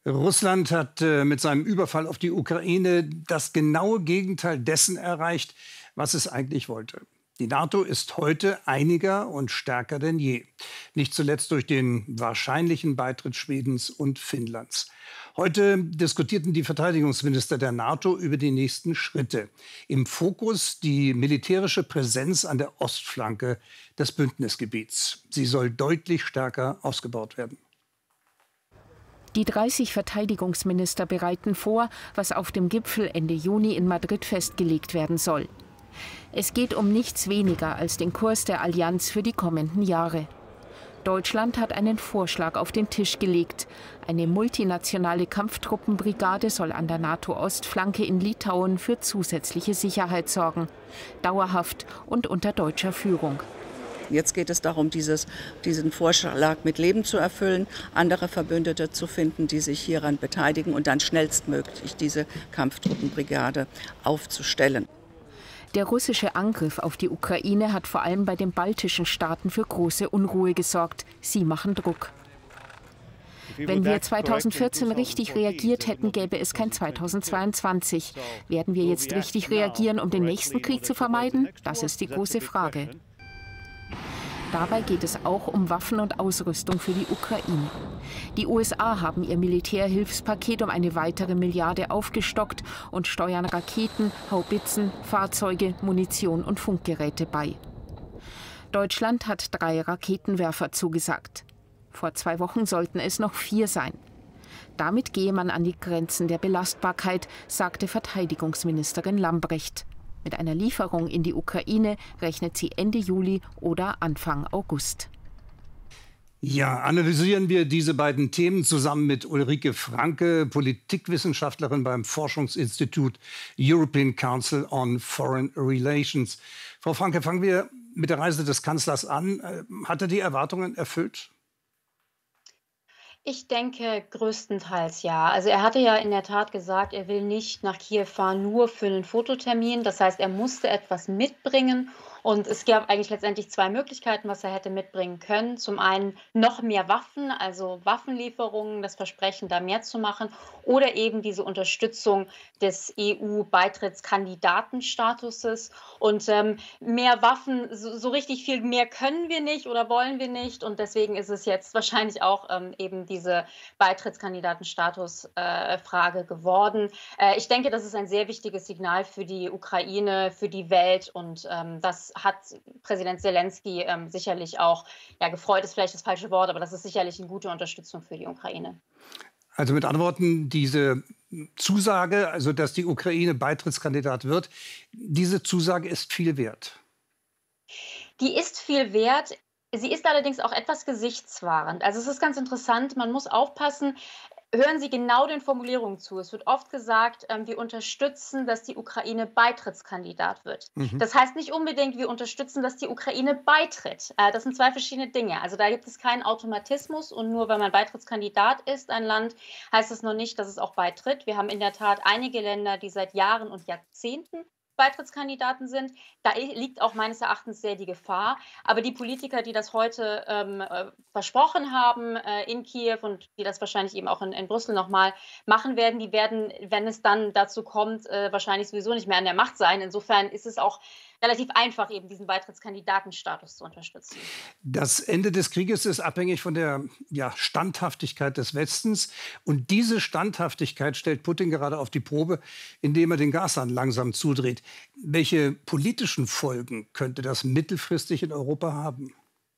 Russland hat mit seinem Überfall auf die Ukraine das genaue Gegenteil dessen erreicht, was es eigentlich wollte. Die NATO ist heute einiger und stärker denn je. Nicht zuletzt durch den wahrscheinlichen Beitritt Schwedens und Finnlands. Heute diskutierten die Verteidigungsminister der NATO über die nächsten Schritte. Im Fokus die militärische Präsenz an der Ostflanke des Bündnisgebiets. Sie soll deutlich stärker ausgebaut werden. Die 30 Verteidigungsminister bereiten vor, was auf dem Gipfel Ende Juni in Madrid festgelegt werden soll. Es geht um nichts weniger als den Kurs der Allianz für die kommenden Jahre. Deutschland hat einen Vorschlag auf den Tisch gelegt. Eine multinationale Kampftruppenbrigade soll an der NATO-Ostflanke in Litauen für zusätzliche Sicherheit sorgen. Dauerhaft und unter deutscher Führung. Jetzt geht es darum, diesen Vorschlag mit Leben zu erfüllen, andere Verbündete zu finden, die sich hieran beteiligen und dann schnellstmöglich diese Kampftruppenbrigade aufzustellen. Der russische Angriff auf die Ukraine hat vor allem bei den baltischen Staaten für große Unruhe gesorgt. Sie machen Druck. Wenn wir 2014 richtig reagiert hätten, gäbe es kein 2022. Werden wir jetzt richtig reagieren, um den nächsten Krieg zu vermeiden? Das ist die große Frage. Dabei geht es auch um Waffen und Ausrüstung für die Ukraine. Die USA haben ihr Militärhilfspaket um eine weitere Milliarde aufgestockt und steuern Raketen, Haubitzen, Fahrzeuge, Munition und Funkgeräte bei. Deutschland hat 3 Raketenwerfer zugesagt. Vor 2 Wochen sollten es noch 4 sein. Damit gehe man an die Grenzen der Belastbarkeit, sagte Verteidigungsministerin Lambrecht. Mit einer Lieferung in die Ukraine rechnet sie Ende Juli oder Anfang August. Ja, analysieren wir diese beiden Themen zusammen mit Ulrike Franke, Politikwissenschaftlerin beim Forschungsinstitut European Council on Foreign Relations. Frau Franke, fangen wir mit der Reise des Kanzlers an. Hat er die Erwartungen erfüllt? Ich denke größtenteils ja. Also er hatte ja in der Tat gesagt, er will nicht nach Kiew fahren, nur für einen Fototermin. Das heißt, er musste etwas mitbringen. Und es gab eigentlich letztendlich 2 Möglichkeiten, was er hätte mitbringen können. Zum einen noch mehr Waffen, also Waffenlieferungen, das Versprechen, da mehr zu machen. Oder eben diese Unterstützung des EU-Beitrittskandidatenstatuses. Und mehr Waffen, so richtig viel mehr können wir nicht oder wollen wir nicht. Und deswegen ist es jetzt wahrscheinlich auch eben diese Beitrittskandidatenstatus-Frage geworden. Ich denke, das ist ein sehr wichtiges Signal für die Ukraine, für die Welt. Und das hat Präsident Selenskyj sicherlich auch, ja, gefreut ist vielleicht das falsche Wort, aber das ist sicherlich eine gute Unterstützung für die Ukraine. Also mit anderen Worten, diese Zusage, also dass die Ukraine Beitrittskandidat wird, diese Zusage ist viel wert. Die ist viel wert. Sie ist allerdings auch etwas gesichtswahrend. Also es ist ganz interessant, man muss aufpassen. Hören Sie genau den Formulierungen zu. Es wird oft gesagt, wir unterstützen, dass die Ukraine Beitrittskandidat wird. Das heißt nicht unbedingt, wir unterstützen, dass die Ukraine beitritt. Das sind 2 verschiedene Dinge. Also da gibt es keinen Automatismus und nur weil man Beitrittskandidat ist, ein Land, heißt es noch nicht, dass es auch beitritt. Wir haben in der Tat einige Länder, die seit Jahren und Jahrzehnten Beitrittskandidaten sind. Da liegt auch meines Erachtens sehr die Gefahr. Aber die Politiker, die das heute versprochen haben in Kiew und die das wahrscheinlich eben auch in Brüssel nochmal machen werden, die werden, wenn es dann dazu kommt, wahrscheinlich sowieso nicht mehr an der Macht sein. Insofern ist es auch relativ einfach, eben diesen Beitrittskandidatenstatus zu unterstützen. Das Ende des Krieges ist abhängig von der Standhaftigkeit des Westens. Und diese Standhaftigkeit stellt Putin gerade auf die Probe, indem er den Gashahn langsam zudreht. Welche politischen Folgen könnte das mittelfristig in Europa haben?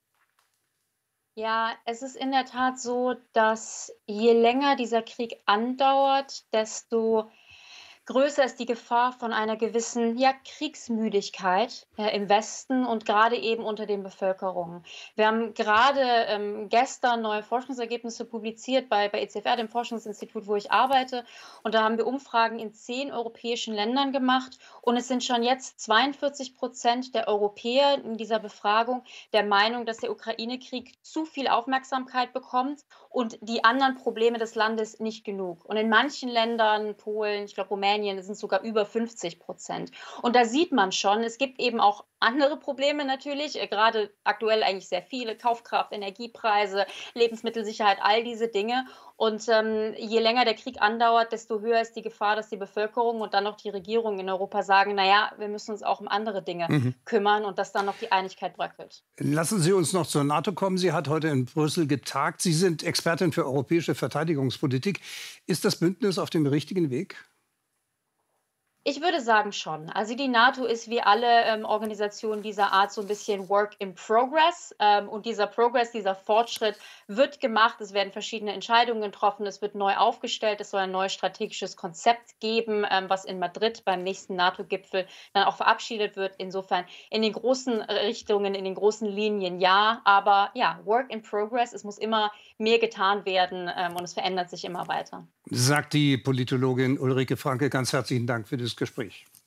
Ja, es ist in der Tat so, dass je länger dieser Krieg andauert, desto größer ist die Gefahr von einer gewissen Kriegsmüdigkeit im Westen und gerade eben unter den Bevölkerungen. Wir haben gerade gestern neue Forschungsergebnisse publiziert bei ECFR, dem Forschungsinstitut, wo ich arbeite. Und da haben wir Umfragen in 10 europäischen Ländern gemacht. Und es sind schon jetzt 42% der Europäer in dieser Befragung der Meinung, dass der Ukraine-Krieg zu viel Aufmerksamkeit bekommt und die anderen Probleme des Landes nicht genug. Und in manchen Ländern, Polen, ich glaube Rumänien, Rumänien sind es sogar über 50%. Und da sieht man schon, es gibt eben auch andere Probleme natürlich, gerade aktuell eigentlich sehr viele, Kaufkraft, Energiepreise, Lebensmittelsicherheit, all diese Dinge. Und je länger der Krieg andauert, desto höher ist die Gefahr, dass die Bevölkerung und dann noch die Regierung in Europa sagen, naja, wir müssen uns auch um andere Dinge kümmern und dass dann noch die Einigkeit bröckelt. Lassen Sie uns noch zur NATO kommen. Sie hat heute in Brüssel getagt. Sie sind Expertin für europäische Verteidigungspolitik. Ist das Bündnis auf dem richtigen Weg? Ich würde sagen schon. Also die NATO ist wie alle Organisationen dieser Art so ein bisschen Work in Progress. Und dieser Progress, dieser Fortschritt wird gemacht. Es werden verschiedene Entscheidungen getroffen. Es wird neu aufgestellt. Es soll ein neues strategisches Konzept geben, was in Madrid beim nächsten NATO-Gipfel dann auch verabschiedet wird. Insofern in den großen Richtungen, in den großen Linien ja. Aber ja, Work in Progress. Es muss immer mehr getan werden und es verändert sich immer weiter. Sagt die Politologin Ulrike Franke. Ganz herzlichen Dank für das Gespräch.